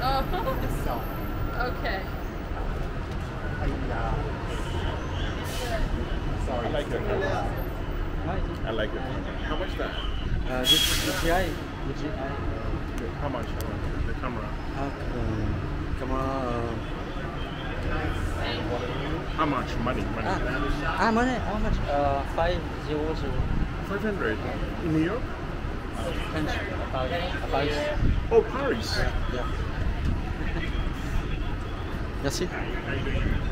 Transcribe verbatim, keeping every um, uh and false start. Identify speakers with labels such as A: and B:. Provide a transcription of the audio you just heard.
A: Oh. Okay.
B: Sorry. I like your camera. I like it. How much that?
C: Uh, this is D J I. D J I.
B: How much? How much? The camera.
C: Uh, um, camera. Uh,
B: How much money? Money.
C: ah, ah, money. How much? Uh, five zero zero.
B: Five hundred. In New York?
C: And Paris. Paris.
B: Oh, Paris.
C: Yeah. Merci.